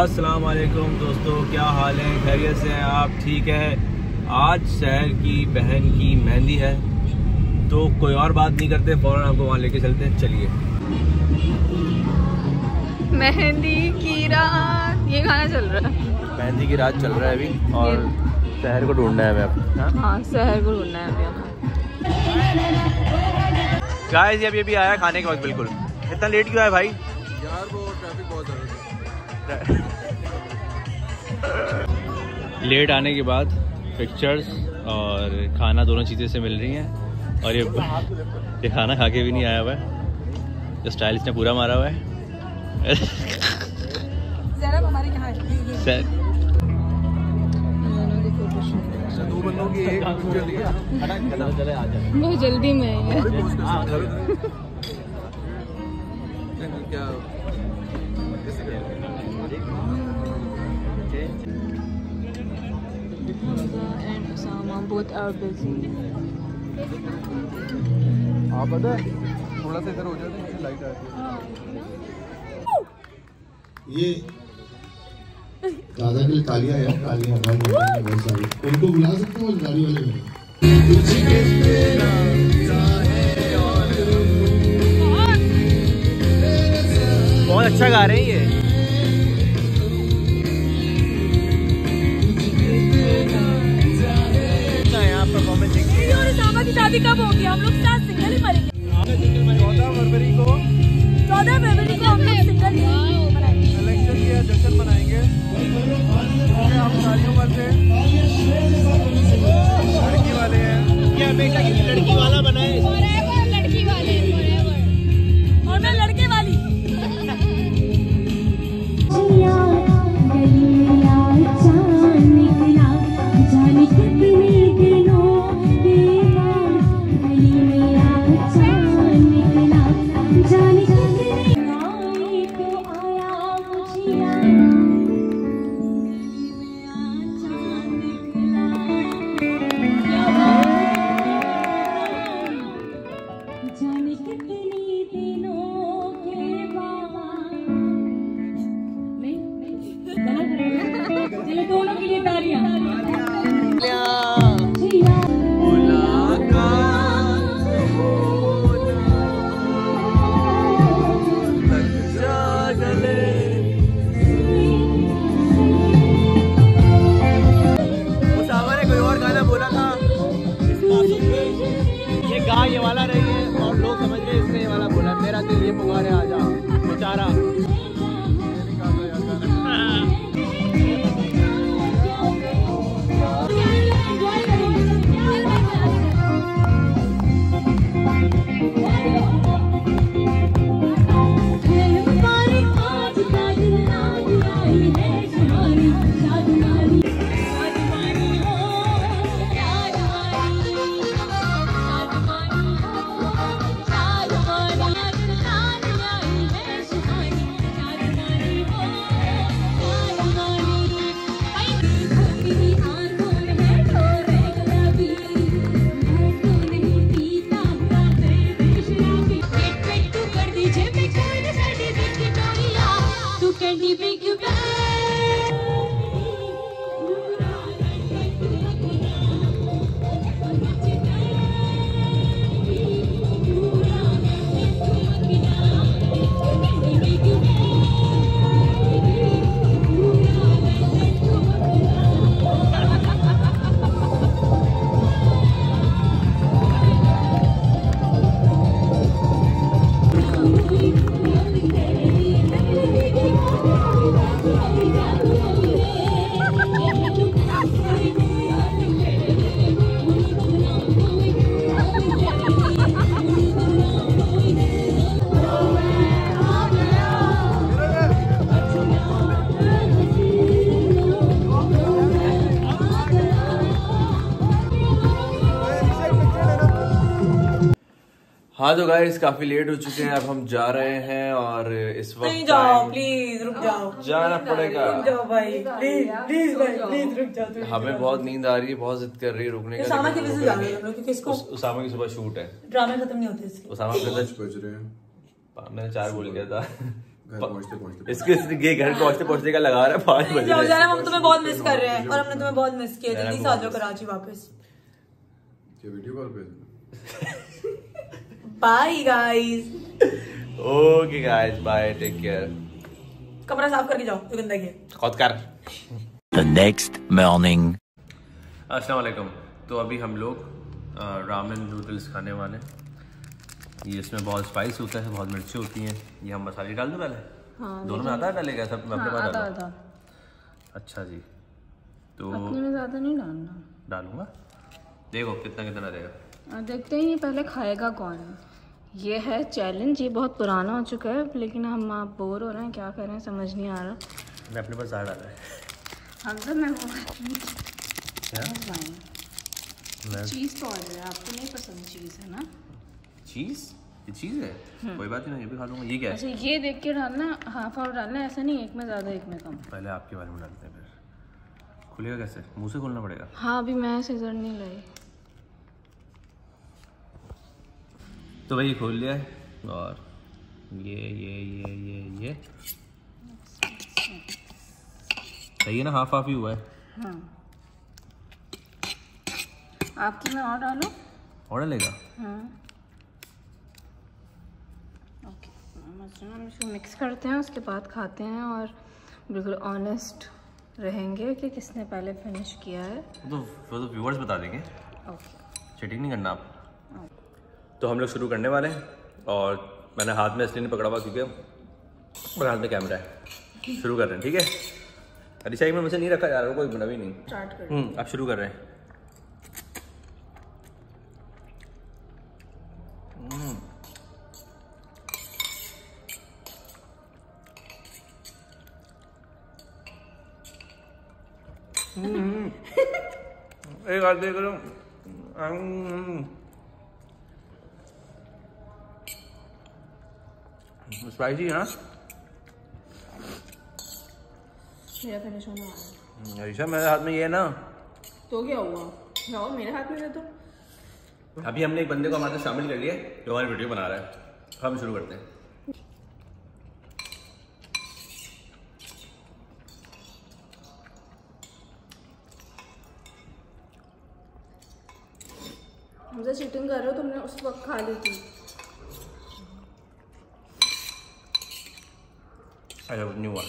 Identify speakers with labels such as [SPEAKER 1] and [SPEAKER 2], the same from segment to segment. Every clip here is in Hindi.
[SPEAKER 1] अस्सलाम वालेकुम दोस्तों, क्या हाल है? खैरियत से हैं आप? ठीक है। आज शहर की बहन की मेहंदी है तो कोई और बात नहीं करते, फौरन आपको वहाँ लेके चलते हैं। चलिए।
[SPEAKER 2] मेहंदी की रात, ये गाना चल रहा है।
[SPEAKER 1] मेहंदी की रात चल रहा है अभी और शहर को ढूंढना है हमें।
[SPEAKER 2] हाँ, शहर को ढूंढना है अभी।
[SPEAKER 1] गाइस ये अभी आया खाने के वक्त। बिल्कुल इतना लेट क्यों आया भाई?
[SPEAKER 3] यार वो ट्रैफिक बहुत ज़्यादा
[SPEAKER 1] लेट आने के बाद पिक्चर्स और खाना दोनों चीज़ें से मिल रही हैं और ये खाना खा के भी नहीं आया हुआ है, जो स्टाइल इसने पूरा मारा हुआ है।
[SPEAKER 3] दो बंदों की एक
[SPEAKER 2] बहुत जल्दी में है।
[SPEAKER 3] क्या
[SPEAKER 2] and Osama both are busy.
[SPEAKER 3] आप पता है थोड़ा सा इधर हो जाए, लाइट आती है।
[SPEAKER 4] ये दादा के लिए तालियां यार, तालियां बहुत सारी। उनको बुला सकते हो गाड़ी वाले में?
[SPEAKER 1] बहुत अच्छा गा रहे हैं ये।
[SPEAKER 2] की शादी कब होगी? हम लोग साथ सिंगल ही मरेंगे।
[SPEAKER 3] 14 फरवरी को
[SPEAKER 2] हम लोग सिंगल ही मनाएंगे।
[SPEAKER 3] इलेक्शन की जश्न मनाएंगे। हम सारियों में से लड़की वाले हैं।
[SPEAKER 1] ये हमेशा किसी लड़की वाला बनाए।
[SPEAKER 2] लड़की वाले और मैं लड़के वाली। दोनों के लिए तालियां।
[SPEAKER 1] उसामा ने कोई और गाना बोला था इस मासूम पे, ये गा ये वाला रही है और लोग समझ गए इसने ये वाला बोला। मेरा दिल ये पुकारे आजा बेचारा। हाँ तो गाइस काफी लेट हो चुके हैं, अब हम जा रहे हैं और इस वक्त
[SPEAKER 5] नहीं जाओ, प्लीज रुक जाओ।
[SPEAKER 1] जाना पड़ेगा।
[SPEAKER 5] रुक जाओ भाई, प्लीज प्लीज भाई, प्लीज रुक जाओ।
[SPEAKER 1] हमें बहुत नींद आ रही है, बहुत जिद कर रही है रुकने का।
[SPEAKER 5] उसामा की वजह से जा रहे हैं हम लोग, क्योंकि इसको
[SPEAKER 1] उसामा की सुबह शूट है।
[SPEAKER 5] ड्रामे खत्म नहीं होते इसलिए।
[SPEAKER 1] उसामा
[SPEAKER 3] बज रहे हैं।
[SPEAKER 1] मैंने 4 बोल दिया था। इसके ये घर पहुंचते पहुंचते का लगा रहा है 5 बजे।
[SPEAKER 5] जाओ जाना, हम तुम्हें बहुत मिस कर रहे हैं और हमने तुम्हें बहुत मिस किया। जल्दी से आ जाओ कराची वापस।
[SPEAKER 3] वीडियो कॉल पे
[SPEAKER 5] bye guys.
[SPEAKER 1] Okay guys, bye, take care.
[SPEAKER 5] कमरा साफ करके जाओ जो गंदा है।
[SPEAKER 1] खुद कर।
[SPEAKER 6] The next morning.
[SPEAKER 1] अस्सलाम वालेकुम। तो अभी हम लोग रामेन नूडल्स खाने वाले हैं। ये इसमें बहुत स्पाइस होता है, बहुत मिर्ची होती हैं। ये हम मसाले डाल दूँ पहले?
[SPEAKER 2] हाँ,
[SPEAKER 1] दोनों में आधा डालेगा सब? मैं अपने पास
[SPEAKER 2] आधा।
[SPEAKER 1] अच्छा जी, तो
[SPEAKER 2] अपने में ज़्यादा नहीं डालना।
[SPEAKER 1] डालूंगा, देखो कितना कितना रहेगा।
[SPEAKER 2] देखते हैं ये पहले खाएगा कौन। ये है चैलेंज, ये बहुत पुराना हो चुका है, लेकिन हम आप बोर हो रहे हैं, क्या करें समझ नहीं आ रहा।
[SPEAKER 1] मैं अपने पास ज़्यादा डाला है।
[SPEAKER 2] हम तो मैं चीज़ तो ऑर्डर है, आपको नहीं पसंद चीज़ है ना?
[SPEAKER 1] चीज़? ये चीज़ है, कोई बात नहीं, ये भी खा लूँगा। ये क्या है?
[SPEAKER 2] अच्छा, ये देख के डालना, हाफ हाफ डालना, ऐसा नहीं एक में ज़्यादा एक में कम।
[SPEAKER 1] पहले आपके बारे में डालते हैं, फिर खुलेगा कैसे? मुंह से खोलना पड़ेगा?
[SPEAKER 2] हाँ, अभी मैं सीजर नहीं लाई।
[SPEAKER 1] तो भाई खोल लिया है, और ये सही है ना? हाफ हाफ ही हुआ है।
[SPEAKER 2] हाँ, आपकी में और डालो।
[SPEAKER 1] और डालेगा?
[SPEAKER 2] हाँ, ओके। हम इसको मिक्स करते हैं, उसके बाद खाते हैं और बिल्कुल ऑनेस्ट रहेंगे कि किसने पहले फिनिश किया है।
[SPEAKER 1] तो व्यूअर्स बता देंगे।
[SPEAKER 2] ओके,
[SPEAKER 1] चीटिंग नहीं करना आप। तो हम लोग शुरू करने वाले हैं, और मैंने हाथ में इसलिए नहीं पकड़ा हुआ क्योंकि मेरे हाथ में कैमरा है। शुरू कर रहे हैं, ठीक है? अरिशा में मुझे नहीं रखा यार, वो कोई बना भी नहीं।
[SPEAKER 2] स्टार्ट कर।
[SPEAKER 1] अब शुरू कर रहे हैं। एक हाथ देख लो, स्पाइसी है ना?
[SPEAKER 2] मेरा फिनिश होने वाला है।
[SPEAKER 1] अरिशा मेरे हाथ में ये है ना।
[SPEAKER 2] तो क्या हुआ? जाओ मेरे हाथ में दे दो।
[SPEAKER 1] अभी हमने एक बंदे को हमारे साथ शामिल कर लिया जो हमारी वीडियो बना रहा है। हम शुरू करते हैं।
[SPEAKER 2] हमसे चीटिंग कर रहे हो, तुमने उस वक्त खा ली थी।
[SPEAKER 1] ऐसा कुछ नहीं हुआ।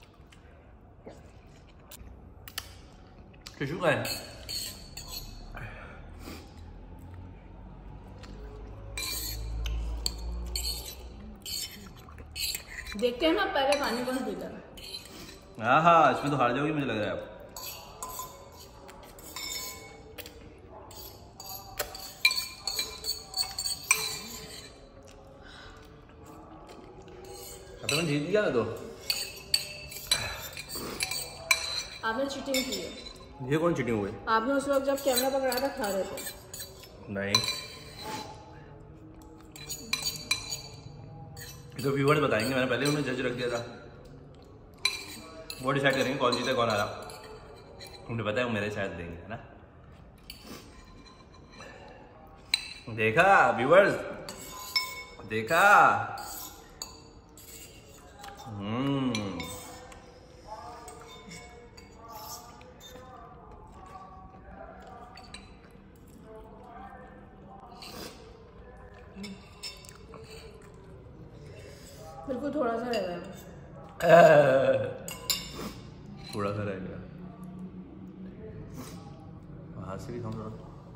[SPEAKER 1] टिश्यू का है?
[SPEAKER 2] देखते हैं ना पहले पानी कौन पीता है।
[SPEAKER 1] हाँ हाँ, इसमें तो हार जाओगी मुझे लग रहा है आप। अब मैंने जीत लिया ना, तो
[SPEAKER 2] आपने चीटिंग की है।
[SPEAKER 1] ये कौन चीटिंग हुई?
[SPEAKER 2] आपने उस वक्त जब कैमरा पकड़ा था खा रहे थे।
[SPEAKER 1] नहीं, तो व्यूअर्स बताएंगे, मैंने पहले उन्हें जज रख दिया था। वो डिसाइड करेंगे कौन जीता कौन हारा। उन्हें पता है वो मेरे शायद देंगे, है ना? देखा व्यूअर्स, देखा?
[SPEAKER 2] बिल्कुल थोड़ा सा रह गया।
[SPEAKER 1] थोड़ा सा रह गया। हाथ से भी खाऊंगा।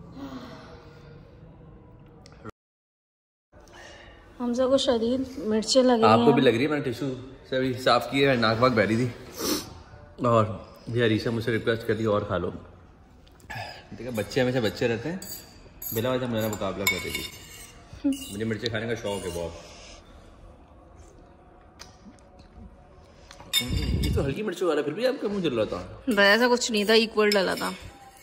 [SPEAKER 2] हमजा को शरीर मिर्चें लगी
[SPEAKER 1] आपको भी लग रही है? मैंने टिश्यू से भी साफ किया है, नाक वाक बहरी थी। और ये अरीशा मुझसे रिक्वेस्ट कर दी और खा लो। देखा, बच्चे हमेशा बच्चे रहते हैं, बिना वजह मेरा मुकाबला कर रही थी। मुझे मिर्ची खाने का शौक है बहुत। ये तो हल्की मिर्ची वाला, फिर भी आपका मुंह जल रहा था।
[SPEAKER 2] ऐसा कुछ नहीं था, इक्वल डाला था।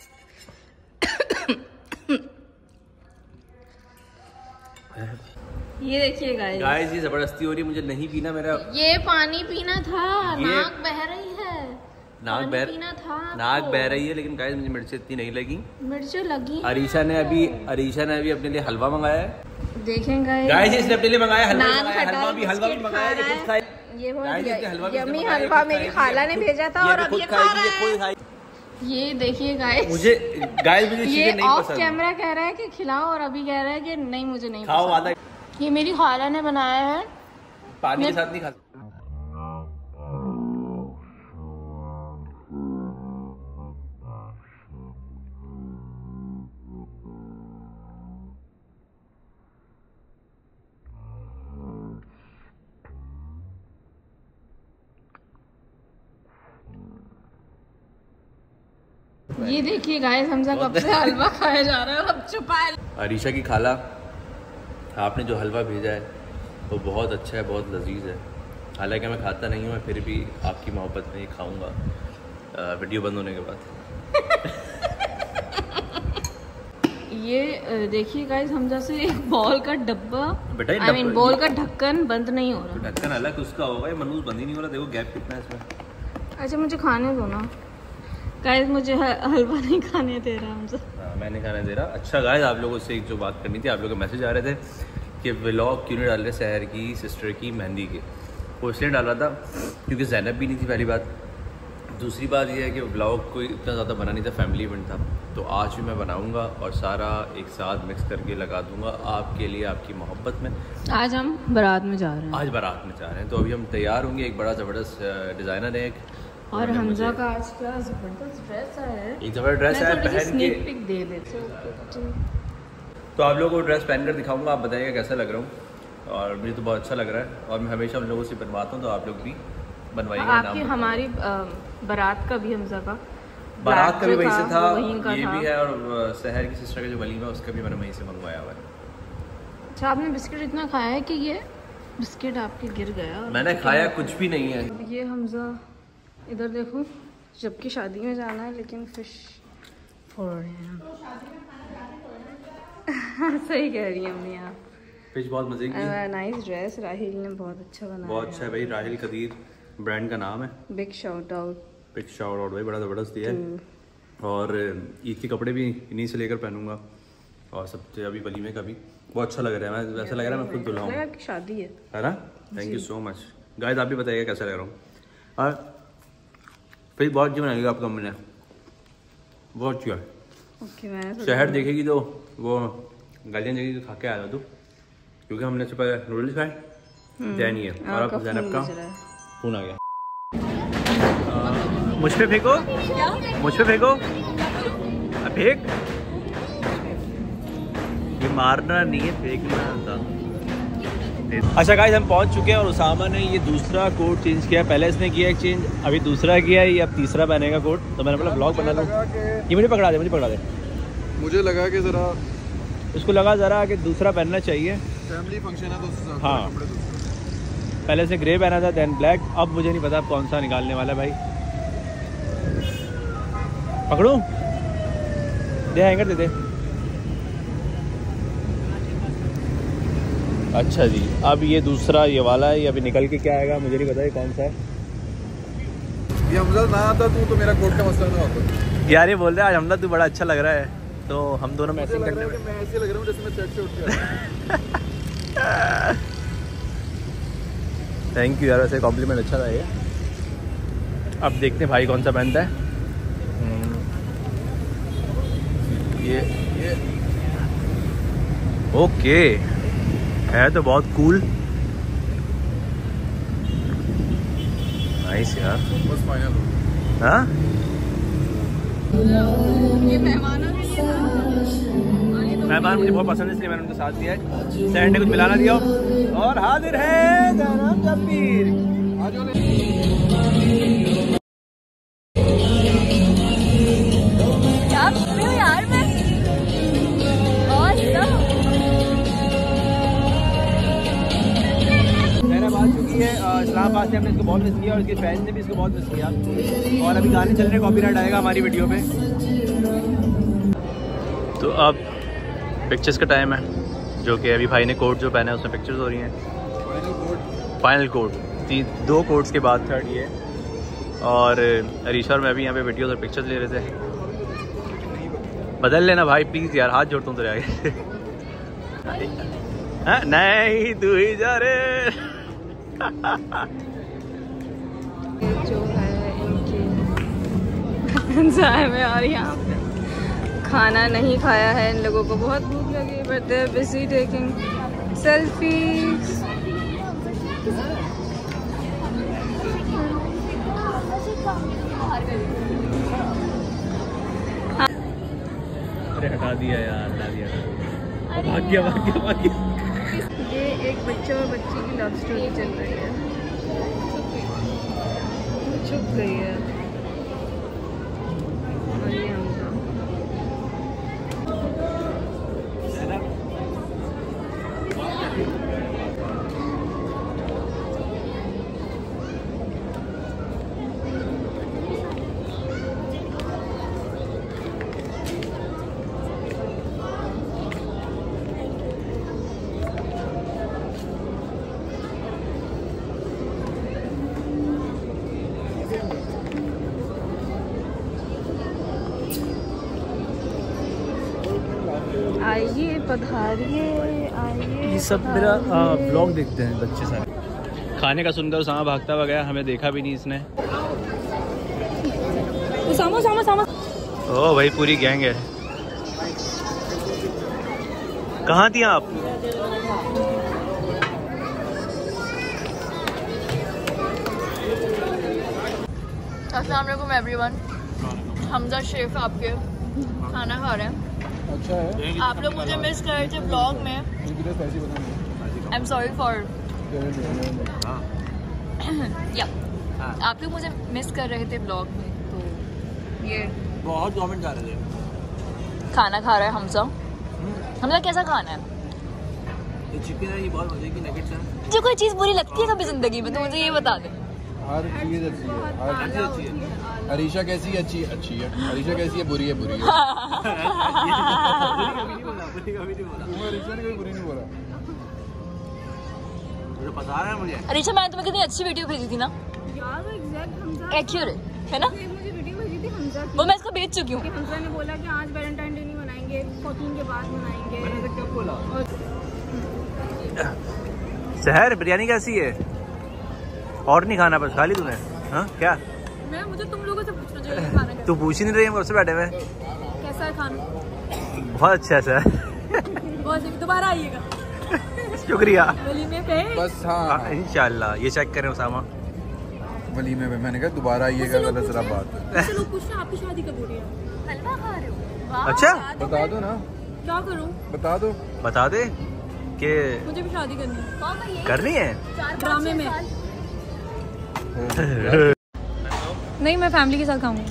[SPEAKER 2] ये देखिए गाइस,
[SPEAKER 1] ये जबरदस्ती हो रही है, मुझे नहीं पीना। मेरा
[SPEAKER 2] ये पानी पीना था, नाक बह रही है।
[SPEAKER 1] नाक बह रही है, लेकिन गाइस मुझे मिर्ची इतनी नहीं लगी।
[SPEAKER 2] मिर्ची लगी।
[SPEAKER 1] अरीशा ने अभी अपने लिए हलवा मंगाया है।
[SPEAKER 2] देखें
[SPEAKER 1] गाइस इसने अपने लिए मंगाया
[SPEAKER 2] हलवा
[SPEAKER 1] भी मंगाया ये खुद खाए।
[SPEAKER 2] ये बहुत यम्मी हलवा मेरी खाला ने भेजा था और अब ये खा रहा है। ये देखिए गाइस,
[SPEAKER 1] मुझे
[SPEAKER 2] ये ऑफ कैमरा कह रहा है कि खिलाओ और अभी कह रहा है कि नहीं मुझे नहीं पसंद। ये मेरी खाला ने बनाया है,
[SPEAKER 1] पानी के साथ नहीं खा।
[SPEAKER 2] ये देखिए गाइस, हमजा कब से हलवा खाया जा रहा है, अब छुपा है।
[SPEAKER 1] अरीशा की खाला, आपने जो हलवा भेजा है वो बहुत अच्छा है, बहुत लजीज है। हालांकि मैं खाता नहीं हूँ, मैं फिर भी आपकी मोहब्बत में ही खाऊंगा वीडियो बंद होने के बाद।
[SPEAKER 2] ये देखिए गाइस, हमजा से एक बॉल का डब्बा,
[SPEAKER 1] बेटा
[SPEAKER 2] बॉल का ढक्कन बंद नहीं हो रहा।
[SPEAKER 1] ढक्कन अलग उसका होगा, ये मनूस बंद ही नहीं हो रहा। देखो गैप कितना है इसमें।
[SPEAKER 2] अच्छा मुझे खाने दो ना गाइस, मुझे हलवा नहीं खाने दे रहा हमसे।
[SPEAKER 1] मैंने खाने दे रहा। अच्छा गाइस, आप लोगों से एक जो बात करनी थी, आप लोगों के मैसेज आ रहे थे कि व्लॉग क्यों नहीं डाल रहे सहर की सिस्टर की मेहंदी के। वो इसलिए डाल रहा था क्योंकि ज़ैनब भी नहीं थी, पहली बात। दूसरी बात ये है कि व्लॉग कोई इतना ज़्यादा बना नहीं था, फैमिली इवेंट था। तो आज भी मैं बनाऊँगा और सारा एक साथ मिक्स करके लगा दूँगा आपके लिए, आपकी मोहब्बत में।
[SPEAKER 2] आज हम बारात में जा रहे हैं।
[SPEAKER 1] आज बारात में जा रहे हैं, तो अभी हम तैयार होंगे। एक बड़ा ज़बरदस्त डिज़ाइनर है एक,
[SPEAKER 2] और हमजा का आज क्या जबरदस्त ड्रेस है।
[SPEAKER 1] एक जबरदस्त ड्रेस है, पहन के
[SPEAKER 2] पिक दे देते।
[SPEAKER 1] तो आप लोगों को ड्रेस पहन कर दिखाऊंगा, आप बताइएगा कैसा लग रहा हूँ। और मुझे तो बहुत अच्छा लग रहा है और मैं हमेशा उन लोगों से बनवाता हूँ, तो आप लोग भी बनवाइएगा।
[SPEAKER 2] आपकी हमारी बारात का भी, हमजा का
[SPEAKER 1] बारात का भी वहीं से था, ये भी है। और शहर की सिस्टर का जो वलीमा है उसका भी मैंने वहीं से मंगवाया हुआ है।
[SPEAKER 2] अच्छा, आपने बिस्किट इतना खाया है कि ये बिस्किट आपके गिर गया।
[SPEAKER 1] मैंने खाया कुछ भी नहीं है।
[SPEAKER 2] ये हमजा इधर देखो, जबकि शादी में जाना है लेकिन फिश फोड़ रहे हैं। सही कह रही है अम्मी आप।
[SPEAKER 1] फिश बहुत मजे की है।
[SPEAKER 2] नाइस ड्रेस, राहिल ने बहुत अच्छा बनाया।
[SPEAKER 1] बहुत अच्छा है भाई, राहिल कदीर ब्रांड का नाम है।
[SPEAKER 2] Big shout out.
[SPEAKER 1] Big shout out भाई, बड़ा ज़बरदस्त दिया है। और ईद के कपड़े भी इन्हीं से लेकर पहनूंगा और सबसे अभी वलीमे का भी बहुत अच्छा लग रहा है। मैं वैसा लग रहा है मैं खुद दुल्हा हूँ।
[SPEAKER 2] शादी है
[SPEAKER 1] ना। Thank you so much guys, आप भी बताइएगा कैसा लग रहा हूँ। और फिर बहुत अच्छी बनाएगी आपका अम्मी ने, बहुत अच्छा है।
[SPEAKER 2] ओके,
[SPEAKER 1] शहर देखेगी तो वो गालियाँ देगी तो खा के आया तू, क्योंकि हमने से पहले नूडल्स खाए दैन ये। और अब ज़ैनब का फोन आ गया। मुझ पे फेंको, मुझ पे फेंको, फेंक। ये मारना नहीं है, फेंकना था। अच्छा गाइस, हम पहुंच चुके हैं और उसामा ने ये दूसरा कोट चेंज किया। पहले इसने किया एक चेंज, अभी दूसरा किया है, ये अब तीसरा पहनेगा कोट। तो मैंने बोला ब्लॉग बना लूँ। ये मुझे पकड़ा दे, मुझे पकड़ा दे।
[SPEAKER 3] मुझे लगा कि ज़रा
[SPEAKER 1] इसको लगा ज़रा कि दूसरा पहनना चाहिए,
[SPEAKER 3] फैमिली फंक्शन है तो
[SPEAKER 1] हाँ। पहले से ग्रे पहना था, देन ब्लैक। अब मुझे नहीं पता कौन सा निकालने वाला है भाई। पकड़ूं? दे, हैंगर दे दे। अच्छा जी, अब ये दूसरा ये वाला है, ये अभी निकल के क्या आएगा मुझे नहीं पता, ये कौन सा है।
[SPEAKER 3] ये हमजा ना आता तो मेरा कोट का मसला ना होता।
[SPEAKER 1] यार ये बोल रहे हैं आज हमला तू बड़ा अच्छा लग रहा है, तो हम दोनों मैचिंग करने में।
[SPEAKER 3] मैं ऐसे लग रहा हूँ जैसे मैं सेट से उठ के आया।
[SPEAKER 1] थैंक यू यार, वैसे कॉम्प्लीमेंट अच्छा था ये। अब देखते हैं भाई कौन सा पहनता है। ये ओके है तो बहुत कूल, नाइस यार।
[SPEAKER 3] बस फाइनल हो।
[SPEAKER 1] हाँ मेहमान मुझे बहुत पसंद है, इसलिए मैंने उनके साथ दिया है। सैंड ने कुछ मिलाना दिया और हाजिर है जनाब जब्बीर।
[SPEAKER 2] यार मैं
[SPEAKER 1] आ चुकी है इस्लामाबाद से। हमने इसको बहुत मिस किया और इसके फैन ने भी इसको बहुत मिस किया। और अभी गाने चल रहे, कॉपीराइट आएगा हमारी वीडियो पे। तो अब पिक्चर्स का टाइम है, जो कि अभी भाई ने कोट जो पहना है उसमें पिक्चर्स हो रही हैं। फाइनल कोट 2 कोट्स के बाद 3rd ये। और अरीशा और मैं भी यहाँ पे वीडियोस और पिक्चर्स ले रहे थे। बदल लेना भाई प्लीज़ यार, हाथ जोड़ता हूँ तेरे आगे। नहीं तू ही जा रे।
[SPEAKER 2] जो है इनकी जाए में, और यहाँ पे खाना नहीं खाया है इन लोगों को, बहुत भूख लगी, but they are busy taking selfies.
[SPEAKER 1] अरे हटा दिया यार, हटा दिया, भाग गया भाग गया भाग गया।
[SPEAKER 2] ये एक बच्चा और बच्ची की लव स्टोरी चल रही है, छुप गई है। और ये हमजा, आइए पधारिए, आइए।
[SPEAKER 1] ये सब मेरा ब्लॉग देखते हैं बच्चे सारे। खाने का सुनकर उसामा भागता हुआ गया, हमें देखा भी नहीं इसने।
[SPEAKER 2] उसामा उसामा उसामा।
[SPEAKER 1] ओ भाई पूरी गैंग है। कहाँ थी आप?
[SPEAKER 5] अस्सलाम वालेकुम एवरीवन। हमजा शेफ आपके खाना खा रहे हैं।
[SPEAKER 3] अच्छा है।
[SPEAKER 5] आप लोग मुझे मिस कर रहे थे ब्लॉग में। आई एम सॉरी फॉर या आप लोग मुझे मिस कर रहे थे ब्लॉग में, तो ये
[SPEAKER 1] बहुत कमेंट आ रहे थे।
[SPEAKER 5] खाना खा रहा है हमजा। हमजा कैसा खाना है?
[SPEAKER 1] चिकन है, ये बहुत मजे की नगेट्स है।
[SPEAKER 5] जो कोई चीज़ बुरी लगती है कभी जिंदगी में तो मुझे ये बता दे।
[SPEAKER 3] हर चीज अच्छी है, हर चीज अच्छी है। अरीशा कैसी है? अच्छी अच्छी है। अरीशा कैसी है? बुरी है, बुरी है। अरीशा ने कोई बुरी नहीं बोला।
[SPEAKER 1] मुझे पता है मुझे।
[SPEAKER 5] अरीशा मैंने तुम्हें कितनी अच्छी वीडियो भेजी थी ना
[SPEAKER 2] यार, वो एग्जैक्ट हमजा
[SPEAKER 5] एक्यूरेट है ना?
[SPEAKER 2] मुझे वीडियो भेजी थी हमजा की।
[SPEAKER 5] वो मैं इसको भेज चुकी हूँ।
[SPEAKER 2] हमजा ने बोला कि आज वैलेंटाइन डे नहीं मनाएंगे, 14 के बाद मनाएंगे।
[SPEAKER 1] मैंने कब बोला?
[SPEAKER 2] और
[SPEAKER 1] शहर बिरयानी कैसी है? और नहीं खाना, बस खा ली तूने? हाँ क्या?
[SPEAKER 2] मैं मुझे तुम लोगों से पूछना चाहिए खाना
[SPEAKER 1] तू पूछ ही नहीं रही, हम कब से बैठे हुए।
[SPEAKER 2] कैसा है खाना?
[SPEAKER 1] बहुत अच्छा है सर।
[SPEAKER 2] बहुत दोबारा आइएगा
[SPEAKER 1] शुक्रिया।
[SPEAKER 2] वलीमे पे।
[SPEAKER 3] बस हाँ,
[SPEAKER 1] इंशाल्लाह। ये चेक करें उसामा।
[SPEAKER 3] वलीमे में मैंने कहा दोबारा आइएगा, गलत जरा बात है।
[SPEAKER 2] लोग पूछते हैं आपकी शादी कब हो रही है?
[SPEAKER 5] हलवा खा रहे हो?
[SPEAKER 1] अच्छा
[SPEAKER 3] बता दो ना,
[SPEAKER 2] क्या करूं?
[SPEAKER 3] बता दो।
[SPEAKER 1] बता दे कि
[SPEAKER 2] मुझे भी शादी करनी है
[SPEAKER 1] करनी है।
[SPEAKER 2] ड्रामे में। नहीं, मैं फैमिली के साथ खाऊंगी।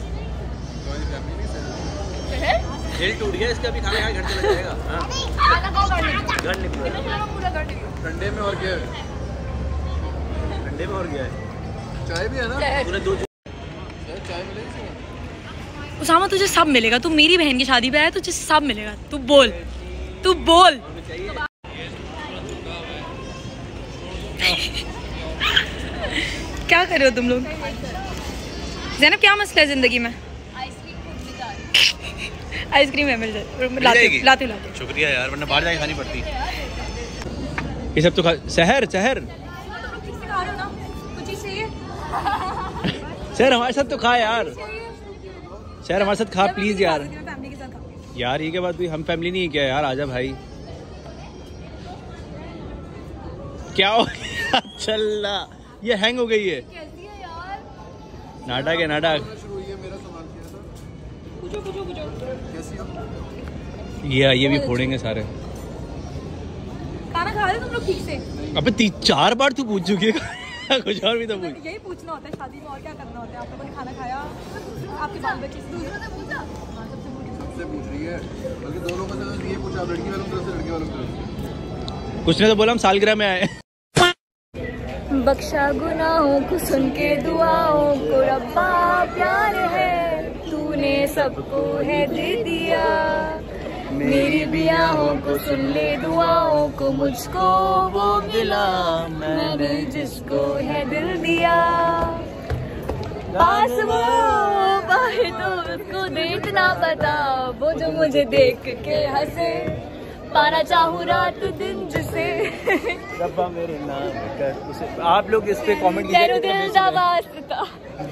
[SPEAKER 1] दिल टूट गया इसका, अभी खाना खाए घर चला जाएगा। हाँ। घर निकला
[SPEAKER 3] ठंडे में और क्या है?
[SPEAKER 1] ठंडे में और गया है।
[SPEAKER 3] चाय भी है ना?
[SPEAKER 1] तूने दो
[SPEAKER 3] चाय मिलेगी?
[SPEAKER 5] उसामा तुझे सब मिलेगा। तू मेरी बहन की शादी पे आया, तुझे सब मिलेगा। तू बोल, तू बोल। क्या कर रहे हो तुम लोग? ज़ैनब क्या मसला है जिंदगी में? आइसक्रीम है, मिल जाए। लाते
[SPEAKER 1] शुक्रिया यार, वरना बाहर जाके खानी पड़ती। ये सब तो खा। शहर शहर शहर हमारे साथ तो खा यार। शहर हमारे साथ खा प्लीज यार। यार ये के बाद भी हम फैमिली नहीं है क्या यार? आजा भाई। क्या हो गया? चल ये हैंग हो गई है। नाटक है नाटक। ये भी फोड़ेंगे सारे।
[SPEAKER 2] खाना खा रहे तुम लोग ठीक से?
[SPEAKER 1] अबे 3-4 बार तू पूछ चुकी है। कुछ और भी तो पूछ।
[SPEAKER 2] यही पूछना होता है शादी में, और क्या करना होता है? आप लोगों ने खाना खाया? आपके बाल बच्चे से पूछ
[SPEAKER 3] रही है, बल्कि दो लोगों से ये पूछा, लड़की वालों की तरफ से, लड़के वालों की तरफ से।
[SPEAKER 1] कुछ ने तो बोला हम सालगिरह में आए।
[SPEAKER 2] बख्शा गुनाहों को सुन के दुआओं को रब्बा प्यार है, तूने सबको है दे दिया। मेरी बियाहों को सुन ले दुआओं को, मुझको वो मिला मैंने जिसको है दिल दिया। पास वो बाहे तो उसको देखना पता, वो जो मुझे देख के हंसे। पाना चाहूँ रात दिन जिसे
[SPEAKER 1] रब्बा मेरे नाम कर उसे। आप लोग इस पे कमेंट
[SPEAKER 2] तेरे दिल दा वास्ता।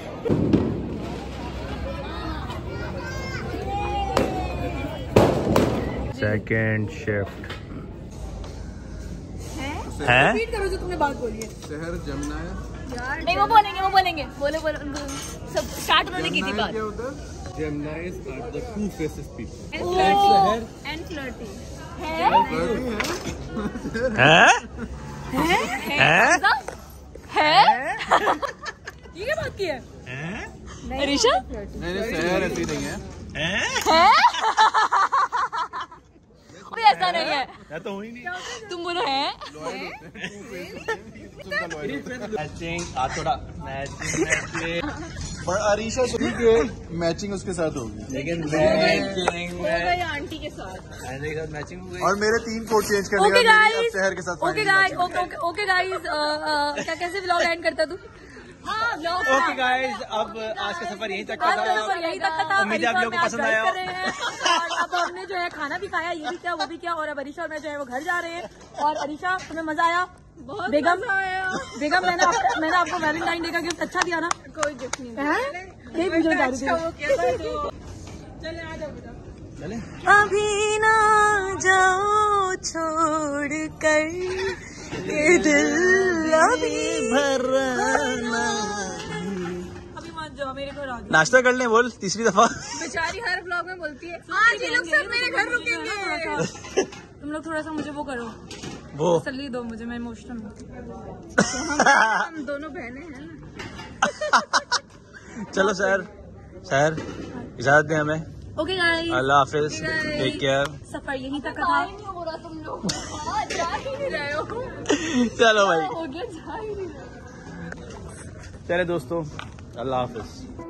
[SPEAKER 1] सेकंड शिफ्ट
[SPEAKER 5] है करो जो तुमने बात बोली है।
[SPEAKER 3] शहर जमुना है
[SPEAKER 2] नहीं वो बोलेंगे बोलो उनको सब स्टार्ट उन्होंने की थी बात।
[SPEAKER 3] Jamuna is the two faces people
[SPEAKER 2] and flirty है
[SPEAKER 5] ये क्या बात की है?
[SPEAKER 2] अरीशा
[SPEAKER 3] नहीं शहर ऐसी नहीं है
[SPEAKER 2] कोई ऐसा नहीं है।
[SPEAKER 1] मैं तो हुई नहीं।
[SPEAKER 2] तुम बोलो है
[SPEAKER 1] मैचिंग थोड़ा मैचिंग
[SPEAKER 3] पर अरीशा सुनी के मैचिंग उसके साथ होगी
[SPEAKER 1] लेकिन मैचिंग
[SPEAKER 2] आंटी के साथ
[SPEAKER 1] मैचिंग हो गई।
[SPEAKER 3] और मेरे 3 कोट चेंज करने
[SPEAKER 2] ओके गाइस
[SPEAKER 3] शहर के साथ
[SPEAKER 2] ओके गाइस क्या कैसे व्लॉग एंड करता तू?
[SPEAKER 1] ओके गाइस अब आज का सफर यहीं तक का था। उम्मीद है आप लोगों को पसंद आया हो।
[SPEAKER 5] अब हमने जो है खाना भी खाया, ये भी क्या वो भी क्या, और अब अरीशा और मैं जो है वो घर जा रहे हैं। और अरीशा तुम्हें मजा आया? बहुत बेगम मैंने आपको वैलेंटाइन डे का गिफ्ट अच्छा दिया ना?
[SPEAKER 2] कोई गिफ्ट नहीं
[SPEAKER 5] नहीं पूछो जा रही थी। अभी ना जाओ छोड़ कर ये दिल अभी भरना। अभी मत जाओ मेरे घर आ जाओ।
[SPEAKER 1] नाश्ता कर लें बोल तीसरी दफा।
[SPEAKER 2] बेचारी हर ब्लॉग में बोलती है आज ये लोग सब मेरे घर रुकेंगे।
[SPEAKER 5] तुम लोग थोड़ा सा मुझे वो करो,
[SPEAKER 1] वो
[SPEAKER 5] तसल्ली दो मुझे, मैं इमोशनल हूँ।
[SPEAKER 2] हम दोनों बहनें हैं ना।
[SPEAKER 1] चलो सर इजाजत दें हमें।
[SPEAKER 5] ओके गाइस
[SPEAKER 1] अल्लाह हाफिज, टेक केयर।
[SPEAKER 5] सफर यहीं तक का था।
[SPEAKER 2] नहीं हो रहा तुम लोग जा ही नहीं रहे हो।
[SPEAKER 1] चलो भाई
[SPEAKER 2] हो गया जा ही नहीं रहे।
[SPEAKER 1] चले दोस्तों, अल्लाह हाफिज।